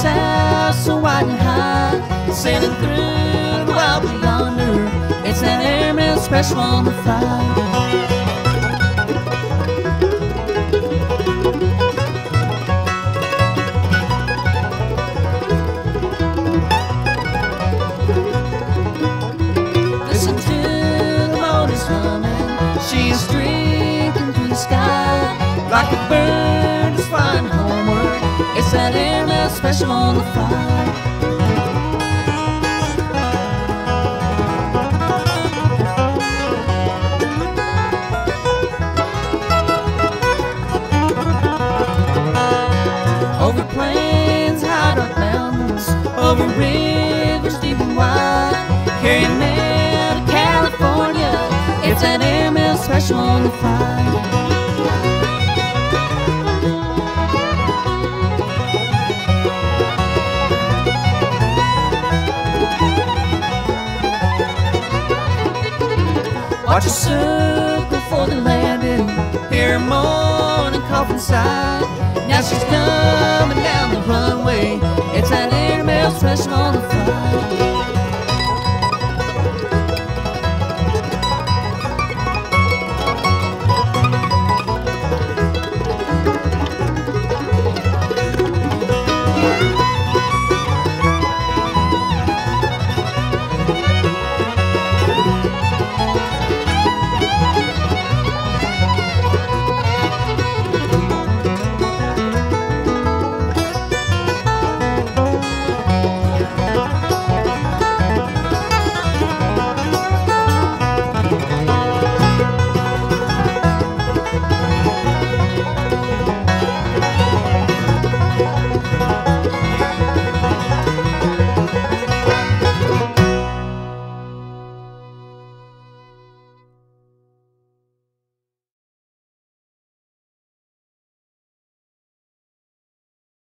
south so wide and high, sailing through the wild blue yonder. It's that airmail special on the fly. She's streaking through the sky like a bird is flying homeward. It's that airmail special on the fly. Over plains, high dark mountains, over rivers deep and wide, carrying mail to California. It's that airmail special on the fly. Watch a circle for the landing, hear a morning cough inside. Now she's coming down